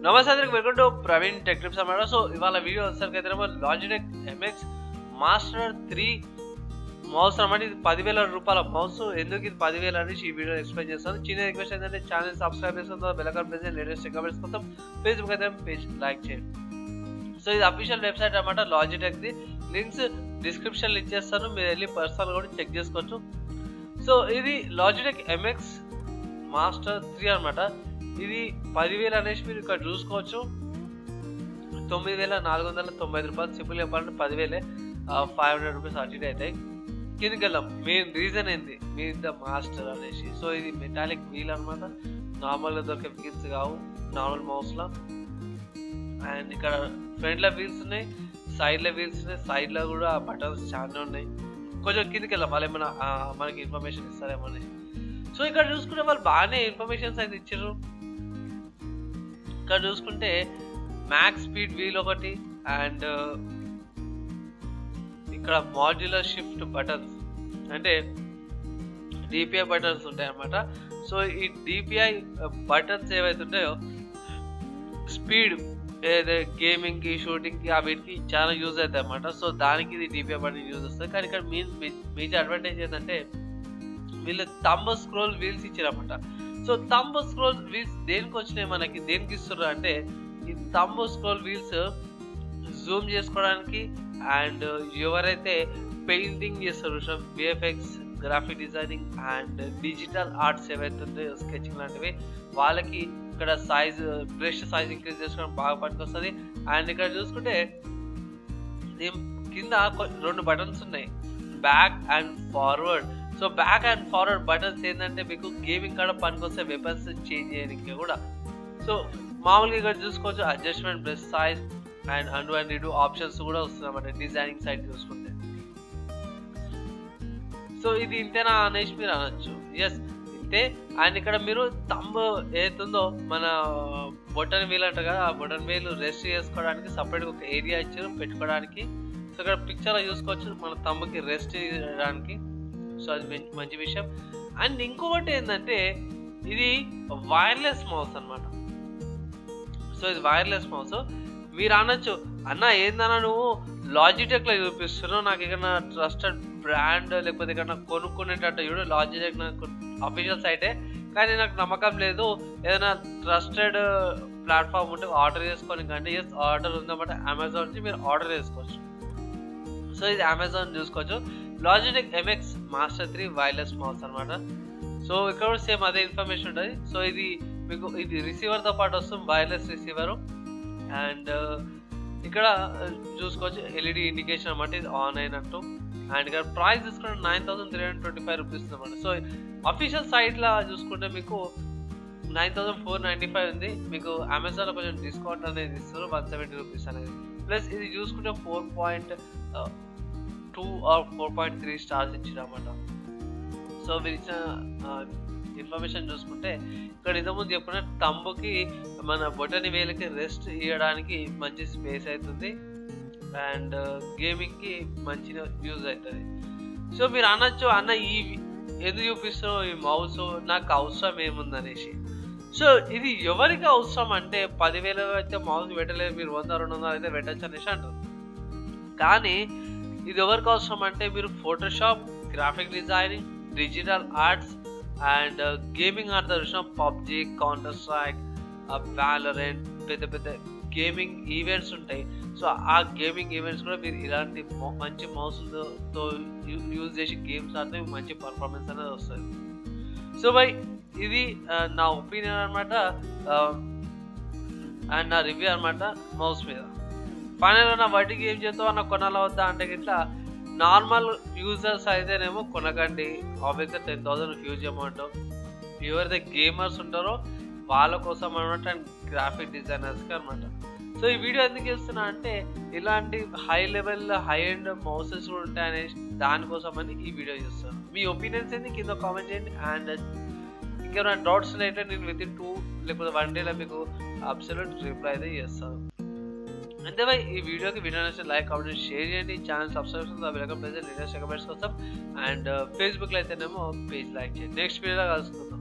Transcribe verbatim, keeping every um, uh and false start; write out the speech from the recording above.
నమస్తే అందరికి, welcome to Praveen tech tips అన్నమాట. సో ఇవాళ వీడియో వచ్చేసరికి అయితే Logitech MX master three mouse అన్నమాట. ఇది పదివేల రూపాయల మౌస్. ఎందుకు ఇది పదివేలు అనేసి ఈ వీడియో ఎక్స్ప్లెయిన్ చేస్తాను. చిన్న రిక్వెస్ట్ ఏంటంటే ఛానల్ సబ్స్క్రైబ్ చేసుకుంటాం, బెల్ ఐకాన్ ప్రెస్ చేయండి, లేటెస్ట్ టెక్ కోసం ఫేస్బుక్ అయితే పేజ్ లైక్ చేయండి. సో ఇది అఫీషియల్ వెబ్సైట్ అన్నమాట లాజిటెక్ది. లింక్స్ డిస్క్రిప్షన్లో ఇచ్చేస్తాను, మీరు వెళ్ళి పర్సనల్ కూడా చెక్ చేసుకోవచ్చు. సో ఇది లాజిటెక్ ఎంఎక్స్ మాస్టర్ త్రీ అనమాట. ఇది పదివేలు అనేసి మీరు ఇక్కడ చూసుకోవచ్చు. తొమ్మిది వేల నాలుగు వందల తొంభై ఐదు రూపాయలు సింపుల్ చెప్పాలంటే పదివేలే, ఫైవ్ హండ్రెడ్ రూపీస్ అటు ఇటు అవుతాయి. కిందకి వెళ్ళాం. మెయిన్ రీజన్ ఏంది మీరు ద మాస్టర్ అనేసి. సో ఇది మెటాలిక్ వీల్ అనమాట. నార్మల్గా దొరికే వీల్స్ కావు, నార్మల్ మౌస్లో. అండ్ ఇక్కడ ఫ్రంట్లో వీల్స్ ఉన్నాయి, సైడ్లో వీల్స్ ఉన్నాయి, సైడ్లో కూడా బటన్స్ చాలా ఉన్నాయి. కొంచెం కిందకి వెళ్ళాం, వాళ్ళు ఏమైనా మనకి ఇన్ఫర్మేషన్ ఇస్తారేమో అనేసి. సో ఇక్కడ చూసుకుంటే వాళ్ళు బాగానే ఇన్ఫర్మేషన్స్ అయితే ఇచ్చారు. ఇక్కడ చూసుకుంటే మ్యాక్స్ స్పీడ్ వీల్ ఒకటి, అండ్ ఇక్కడ మాడ్యులర్ షిఫ్ట్ బటన్స్ అంటే డిపిఐ బటన్స్ ఉంటాయి అన్నమాట. సో ఈ డిపిఐ బటన్స్ ఏవైతే ఉంటాయో స్పీడ్ ఏదైతే గేమింగ్కి, షూటింగ్కి వీటికి చాలా యూజ్ అవుతాయి అన్నమాట. సో దానికి ఇది డిపిఐ బటన్ యూజ్ వస్తుంది. కానీ ఇక్కడ మెయిన్ మేజర్ అడ్వాంటేజ్ ఏంటంటే వీళ్ళు థంబ్ స్క్రోల్ వీల్స్ ఇచ్చారన్నమాట. సో థంబ్ స్క్రోల్ వీల్స్ దేనికి వచ్చినాయి మనకి, దేనికి ఇస్తున్నారు అంటే ఈ థంబ్ స్క్రోల్ వీల్స్ జూమ్ చేసుకోవడానికి, అండ్ ఎవరైతే పెయింటింగ్ చేస్తారు, VFX, graphic designing and digital arts ఏవైతే ఉంటాయో స్కెచింగ్ లాంటివి, వాళ్ళకి ఇక్కడ సైజ్ బ్రష్ సైజ్ ఇంక్రీజ్ చేసుకోవడం బాగా పనికొస్తుంది. అండ్ ఇక్కడ చూసుకుంటే కింద రెండు బటన్స్ ఉన్నాయి, back and forward. So back and forward buttons ఏంటంటే మీకు గేమింగ్ కూడా పనికొస్తే, వెపన్స్ చేంజ్ చేయడానికి కూడా. సో మామూలుగా ఇక్కడ చూసుకోవచ్చు adjustment, brush size and and and ఇటు ఆప్షన్స్ కూడా వస్తుంది అన్నమాట డిజైనింగ్ సైడ్ చూసుకుంటే. సో ఇది ఇంతేనా అనేసి మీరు అనొచ్చు. ఎస్ ఇంతే. అండ్ ఇక్కడ మీరు థంబ్ ఏతుందో మన బొటన్ వీల్ అంటారు కదా, ఆ బొటన్ వీల్ రెస్ట్ చేసుకోవడానికి సపరేట్గా ఒక ఏరియా ఇచ్చారు పెట్టుకోవడానికి. సో ఇక్కడ పిక్చర్లో చూసుకోవచ్చు మన థంబ్కి రెస్ట్ చేయడానికి. సో అది మంచి విషయం. అండ్ ఇంకొకటి ఏంటంటే ఇది వైర్లెస్ మౌస్ అనమాట. సో ఇది వైర్లెస్ మౌస్. మీరు అనొచ్చు, అన్న ఏందన్నా నువ్వు లాజిటెక్లో చూపిస్తున్నావు, నాకు ఇక్కడ ట్రస్టెడ్ బ్రాండ్ లేకపోతే ఇక్కడ కొనుక్కునేటట్టు చూడు, లాజిటెక్ నాకు అఫీషియల్ సైటే, కానీ నాకు నమ్మకం లేదు, ఏదైనా ట్రస్టెడ్ ప్లాట్ఫామ్ ఉంటే ఆర్డర్ చేసుకోని. కంటే ఎస్ ఆర్డర్ ఉందన్నమాట, అమెజాన్ నుంచి మీరు ఆర్డర్ చేసుకోవచ్చు. సో ఇది అమెజాన్ చూసుకోవచ్చు. Logitech MX master three wireless mouse అనమాట. సో ఇక్కడ కూడా సేమ్ అదే ఇన్ఫర్మేషన్ ఉంటుంది. సో ఇది మీకు ఇది రిసీవర్తో పాటు వస్తుంది, వైర్లెస్ రిసీవరు. అండ్ ఇక్కడ చూసుకోవచ్చు ఎల్ఈడి ఇండికేషన్ అనమాట, ఇది ఆన్ అయినట్టు. అండ్ ఇక్కడ ప్రైస్ చూసుకుంటే nine thousand three hundred twenty five rupees అనమాట. సో అఫీషియల్ సైట్లో చూసుకుంటే మీకు nine thousand four ninety five ఉంది. మీకు అమెజాన్లో కొంచెం డిస్కౌంట్ అనేది ఇస్తారు, వన్ సెవెంటీ రూపీస్ అనేది. ప్లస్ ఇది చూసుకుంటే four point two or four point three stars ఇచ్చారన్నమాట. సో మీరు ఇచ్చిన ఇన్ఫర్మేషన్ చూసుకుంటే ఇక్కడ ఇంతకుముందు చెప్పుకున్న థంబ్కి మన బొటని వేలకి రెస్ట్ ఇవ్వడానికి మంచి స్పేస్ అవుతుంది, అండ్ గేమింగ్కి మంచిగా యూజ్ అవుతుంది. సో మీరు అనొచ్చు, అన్న ఈ ఎందుకు చూపిస్తున్నావు ఈ మౌస్, నాకు అవసరం ఏముందనేసి. సో ఇది ఎవరికి అవసరం అంటే పదివేలు అయితే మౌస్ పెట్టలేదు, మీరు వంద రెండు వందలు అయితే పెట్టచ్చు అనేసి అంటారు. కానీ ఇది ఎవరికి అవసరం అంటే మీరు Photoshop, graphic designing, digital arts and gaming ఆడతారు చూసిన, పబ్జీ, కౌంటర్ స్ట్రైక్, వ్యాలరెంట్, పెద్ద పెద్ద గేమింగ్ ఈవెంట్స్ ఉంటాయి. సో ఆ గేమింగ్ ఈవెంట్స్ కూడా మీరు ఇలాంటి మంచి మౌస్తో యూజ్ చేసి గేమ్స్ ఆడితే మంచి పర్ఫార్మెన్స్ అనేది వస్తుంది. సో బై ఇది నా ఒపీనియన్ అనమాట, అండ్ నా రివ్యూ అనమాట మౌస్ మీద. ఫైనల్గా నా వాటికి ఏం చేస్తావు అన్న కొనాలా వద్దా అంటే ఇట్లా నార్మల్ యూజర్స్ అయితేనేమో కొనకండి, ఆబ్వియస్గా టెన్ థౌసండ్ హ్యూజ్ అమౌంట్. ఎవరైతే గేమర్స్ ఉంటారో వాళ్ళ కోసం అనమాట, అండ్ గ్రాఫిక్ డిజైనర్స్కి అనమాట. సో ఈ వీడియో ఎందుకు చేస్తున్నా అంటే ఇలాంటి high level high end mouses కూడా ఉంటాయనే దానికోసం అని ఈ వీడియో చేస్తాను. మీ ఒపీనియన్స్ ఏంటి కింద కామెంట్ చేయండి. అండ్ ఇంకేమైనా డౌట్స్ అయితే నేను విత్ ఇన్ టూ లేకపోతే వన్ డేలో మీకు అబ్సల్యూట్ రిప్లై అయితే చేస్తాను. అంతే భాయ్, ఈ వీడియోకి వీడియో నచ్చితే లైక్, కామెంట్, షేర్ చేయండి. ఛానల్ సబ్స్క్రైబ్ చేసి వెల్కమ్ పేజ్ లేటెస్ట్ కమెంట్స్ కోసం. అండ్ ఫేస్బుక్లో అయితేనేమో పేజ్ లైక్ చేయండి. నెక్స్ట్ వీడియోలో కలుసుకుందాం.